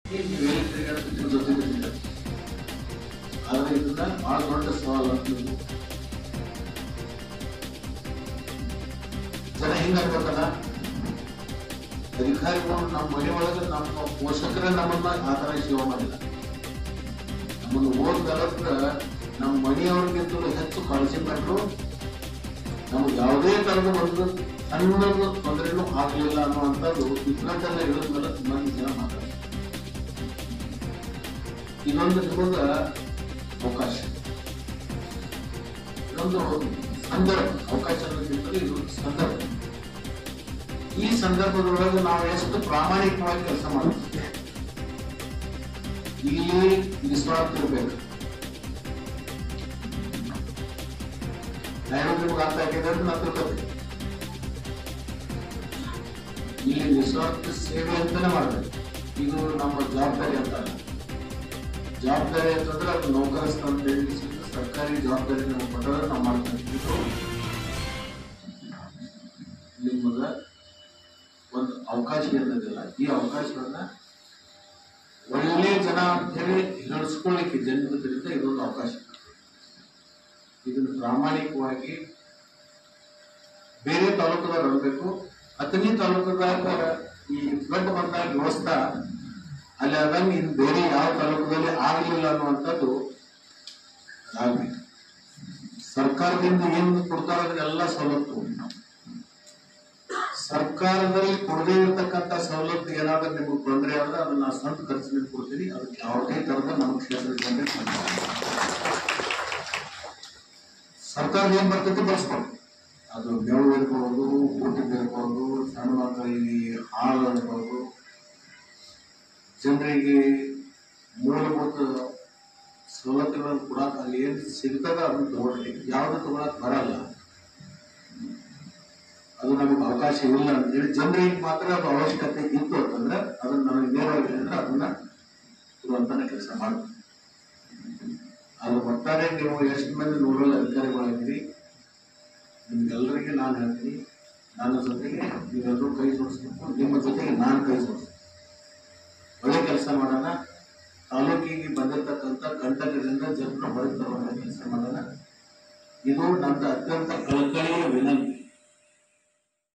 ಆದ್ರೆ ಇದನ್ನ ಬಹಳ ದೊಡ್ಡ ಸವಾಲು ಅಂತ ಜನ ಹಿಂಗಾಗ್ಬೇಕಲ್ಲ. ಅಧಿಕಾರಿಗಳು ನಮ್ಮ ಮನೆಯೊಳಗೆ ನಮ್ಮ ಪೋಷಕರೇ ನಮ್ಮನ್ನ ಆ ತರ ಸೇವೆ ಮಾಡಿಲ್ಲ. ನಮ್ಮನ್ನು ಓದ್ದಳತ್ರ ನಮ್ಮ ಮನೆಯವ್ರಿಗಿಂತಲೂ ಹೆಚ್ಚು ಕಾಳಜಿ ಮಾಡಿದ್ರು. ನಮ್ಗೆ ಯಾವುದೇ ತರದ ಒಂದು ಸಣ್ಣದು ತೊಂದರೆನೂ ಆಗಲಿಲ್ಲ ಅನ್ನುವಂಥದ್ದು ಇಬ್ಬರದೆಲ್ಲ ಇಳಿದ ಮೇಲೆ ತುಂಬಾ ಜನ ಮಾತಾಡ್ತಾರೆ. ಇದೊಂದು ನಿಮಗ ಅವಕಾಶ, ಇದೊಂದು ಸಂದರ್ಭ. ಅವಕಾಶ ಅನ್ನೋದ್ಕಿಂತಲೂ ಇದೊಂದು ಸಂದರ್ಭ. ಈ ಸಂದರ್ಭದೊಳಗೆ ನಾವು ಎಷ್ಟು ಪ್ರಾಮಾಣಿಕವಾಗಿ ಕೆಲಸ ಮಾಡ್ತೀವಿ, ಇಲ್ಲಿ ನಿಸ್ವಾರ್ಥ ಇರ್ಬೇಕು. ನಿಮ್ಗೆ ಅರ್ಥ ಆಗಿದೆ ಅಂತ ನಾನು ತಿಳ್ಕೊತೀನಿ. ಇಲ್ಲಿ ನಿಸ್ವಾರ್ಥ ಸೇವೆ ಅಂತಾನೆ ಮಾಡಬೇಕು. ಇದು ನಮ್ಮ ಜವಾಬ್ದಾರಿ ಅಂತಲ್ಲ. ಜವಾಬ್ದಾರಿ ಅಂತಂದ್ರೆ ಅದು ನೌಕರ ಸ್ಥಾನ ಸರ್ಕಾರಿ ಜವಾಬ್ದಾರಿ ನಾವು ಕೊಟ್ಟರೆ ನಾವು ಮಾಡ್ತೀವಿ. ನಿಮಗ ಒಂದು ಅವಕಾಶ ಇರೋದಿಲ್ಲ. ಈ ಅವಕಾಶವನ್ನ ಒಳ್ಳೆ ಜನ ಅಂತ ಹೇಳಿ ನಡೆಸ್ಕೊಳ್ಳಿಕ್ಕೆ ಜನ್ಮದಿಂದ ಇದೊಂದು ಅವಕಾಶ. ಇದನ್ನು ಪ್ರಾಮಾಣಿಕವಾಗಿ ಬೇರೆ ತಾಲೂಕದಾಗ ಅನ್ಬೇಕು. 10ನೇ ತಾಲೂಕದಾಗ ಈ ಫ್ಲಡ್ ಬಂದಾಗ ವ್ಯವಸ್ಥೆ ಅಲ್ಲಿ ಆದಂಗೆ ಇನ್ನು ಬೇರೆ ಯಾವ ತಾಲೂಕದಲ್ಲಿ ಆಗಲಿಲ್ಲ ಅನ್ನುವಂಥದ್ದು ಆಗ್ಬೇಕು. ಸರ್ಕಾರದಿಂದ ಏನು ಕೊಡ್ತಾರ ಅದನ್ನೆಲ್ಲ ಸವಲತ್ತು, ಸರ್ಕಾರದಲ್ಲಿ ಕೊಡದೇ ಇರತಕ್ಕಂತ ಸವಲತ್ತು ಏನಾದ್ರೂ ನಿಮ್ಗೆ ತೊಂದರೆ ಆದ್ರೆ ಅದನ್ನ ನಾನು ಸ್ವಂತ ಖರ್ಚಿನಲ್ಲಿ ಕೊಡ್ತೀನಿ. ಅದಕ್ಕೆ ಯಾವುದೇ ತರದ ನಮ್ಮ ಕ್ಷೇತ್ರದ ಜನರಿಗೆ ಸರ್ಕಾರದ ಏನ್ ಬರ್ತೈತಿ ಬಳಸ್ಕೊಂಡು, ಅದು ಮೇವು ಇರ್ಬೋದು, ಊಟಕ್ಕೆ ಇರ್ಬೋದು, ಸಣ್ಣ ಮಕ್ಕಳಿಗೆ ಹಾಲು ಇರ್ಬೋದು, ಜನರಿಗೆ ಮೂಲಭೂತ ಸವಲತ್ತುಗಳನ್ನು ಕೊಡಾಕ ಅಲ್ಲಿ ಏನ್ ಸಿಗ್ತದ ಅದನ್ನ ತಗೊಳ್ಳಿ. ಯಾವ್ದು ತಗೊಳಕ್ ಬರಲ್ಲ, ಅದು ನಮಗೆ ಅವಕಾಶ ಇಲ್ಲ ಅಂತೇಳಿ ಜನರಿಗೆ ಮಾತ್ರ ಅದು ಅವಶ್ಯಕತೆ ಇತ್ತು ಅಂತಂದ್ರೆ ಅದನ್ನ ನನಗೆ ನೇರವಾಗಿ ಅಂದ್ರೆ ಅದನ್ನ ಕೊಡುವಂತಾನೆ ಕೆಲಸ ಮಾಡ್ತೀವಿ. ಅದು ಒಟ್ಟಾರೆ ನೀವು ಎಷ್ಟು ಮಂದಿ ನೋಡಲ್ ಅಧಿಕಾರಿಗಳಾಗಿರಿ, ನಿಮ್ಗೆಲ್ಲರಿಗೆ ನಾನು ಹೇಳ್ತೀನಿ, ನನ್ನ ಜೊತೆಗೆ ನೀವೆಲ್ಲರೂ ಕೈ ಜೋಡಿಸ್ಬೇಕು, ನಿಮ್ಮ ಜೊತೆಗೆ ನಾನು ಕೈ ಜೋಡಿಸ್ತೀನಿ. ಒಳ್ಳೆ ಕೆಲಸ ಮಾಡೋಣ. ತಾಲೂಕಿಗೆ ಬಂದಿರತಕ್ಕಂಥ ಕಂಟಕದಿಂದ ಜನರನ್ನ ಹೊರಗೆ ತರುವಂತ ಕೆಲಸ ಮಾಡೋಣ. ಇದು ನನ್ನ ಅತ್ಯಂತ ಕಳಕಳಿಯ ವಿನಂತಿ.